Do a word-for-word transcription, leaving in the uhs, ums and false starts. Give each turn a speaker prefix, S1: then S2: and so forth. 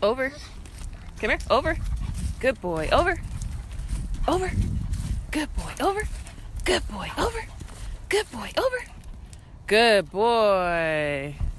S1: Over. Come here. Over. Good boy. Over. Over. Good boy. Over. Good boy. Over. Good boy. Over. Good boy.